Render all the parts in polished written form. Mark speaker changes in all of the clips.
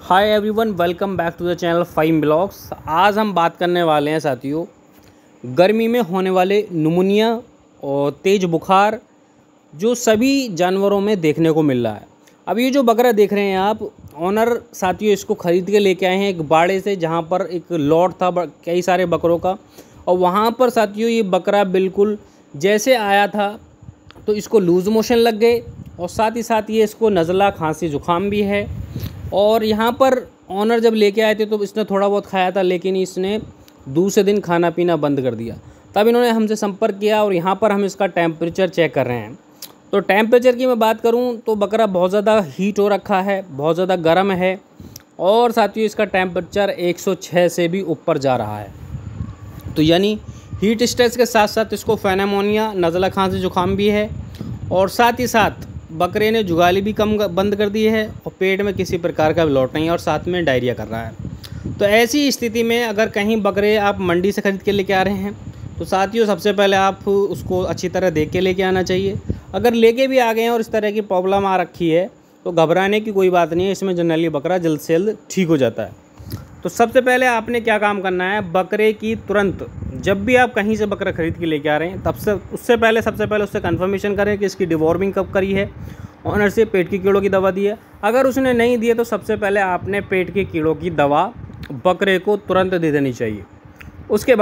Speaker 1: Hi everyone, welcome back to the channel Fime blogs. आज हम बात करने वाले हैं साथियों गर्मी में होने वाले निमोनिया और तेज़ बुखार जो सभी जानवरों में देखने को मिल रहा है। अब ये जो बकरा देख रहे हैं आप, ऑनर साथियों इसको ख़रीद के लेके आए हैं एक बाड़े से, जहाँ पर एक लॉट था कई सारे बकरों का। और वहाँ पर साथियों ये बकरा बिल्कुल जैसे आया था तो इसको लूज़ मोशन लग गए और साथ ही साथ ये इसको नज़ला, खांसी, ज़ुकाम भी है। और यहाँ पर ऑनर जब लेके आए थे तो इसने थोड़ा बहुत खाया था, लेकिन इसने दूसरे दिन खाना पीना बंद कर दिया। तब इन्होंने हमसे संपर्क किया और यहाँ पर हम इसका टेम्परेचर चेक कर रहे हैं। तो टेम्परेचर की मैं बात करूँ तो बकरा बहुत ज़्यादा हीट हो रखा है, बहुत ज़्यादा गर्म है और साथियों इसका टेम्परेचर 106 से भी ऊपर जा रहा है। तो यानी हीट स्ट्रेस के साथ साथ इसको फेनेमोनिया, नज़ला, खांसी, ज़ुकाम भी है और साथ ही साथ बकरे ने जुगाली भी कम बंद कर दी है और पेट में किसी प्रकार का ब्लॉट नहीं है और साथ में डायरिया कर रहा है। तो ऐसी स्थिति में अगर कहीं बकरे आप मंडी से ख़रीद के लेके आ रहे हैं तो साथियों सबसे पहले आप उसको अच्छी तरह देख के लेके आना चाहिए। अगर लेके भी आ गए हैं और इस तरह की प्रॉब्लम आ रखी है तो घबराने की कोई बात नहीं है, इसमें जनरली बकरा जल्द से जल्द ठीक हो जाता है। तो सबसे पहले आपने क्या काम करना है, बकरे की तुरंत जब भी आप कहीं से बकरा ख़रीद के लेके आ रहे हैं सबसे पहले उससे कंफर्मेशन करें कि इसकी डिवॉर्मिंग कब करी है, ऑनर से पेट की कीड़ों की दवा दी है। अगर उसने नहीं दी है तो सबसे पहले आपने पेट की कीड़ों की दवा बकरे को तुरंत दे देनी चाहिए। उसके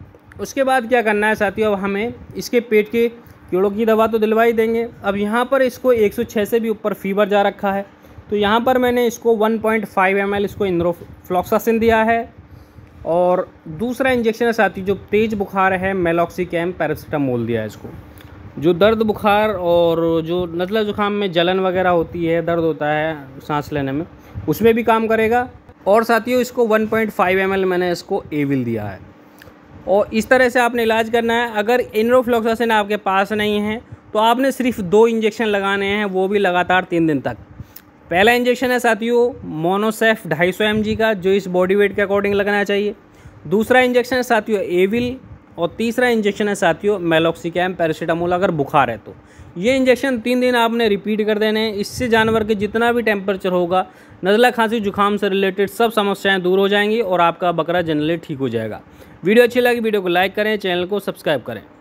Speaker 1: बाद क्या करना है साथियों, अब हमें इसके पेट के कीड़ों की दवा तो दिलवा ही देंगे। अब यहाँ पर इसको 106 से भी ऊपर फीवर जा रखा है तो यहाँ पर मैंने इसको 1.5 ml इसको इंद्रोफ्लॉक्सासिन दिया है। और दूसरा इंजेक्शन है साथी जो तेज़ बुखार है, मेलॉक्सिकैम पैरासिटामोल दिया है इसको। जो दर्द बुखार और जो नज़ला ज़ुकाम में जलन वगैरह होती है, दर्द होता है सांस लेने में, उसमें भी काम करेगा। और साथियों इसको 1.5 ml मैंने इसको एविल दिया है और इस तरह से आपने इलाज करना है। अगर इंद्रोफ्लॉक्सासिन आपके पास नहीं है तो आपने सिर्फ 2 इंजेक्शन लगाने हैं, वो भी लगातार 3 दिन तक। पहला इंजेक्शन है साथियों मोनोसेफ 250 mg का, जो इस बॉडी वेट के अकॉर्डिंग लगना चाहिए। दूसरा इंजेक्शन है साथियों एविल और तीसरा इंजेक्शन है साथियों मेलॉक्सिकैम पैरासिटामोल अगर बुखार है तो। ये इंजेक्शन 3 दिन आपने रिपीट कर देने हैं। इससे जानवर के जितना भी टेम्परेचर होगा, नज़ला, खांसी, जुकाम से रिलेटेड सब समस्याएं दूर हो जाएंगी और आपका बकरा जनरली ठीक हो जाएगा। वीडियो अच्छी लगी वीडियो को लाइक करें, चैनल को सब्सक्राइब करें।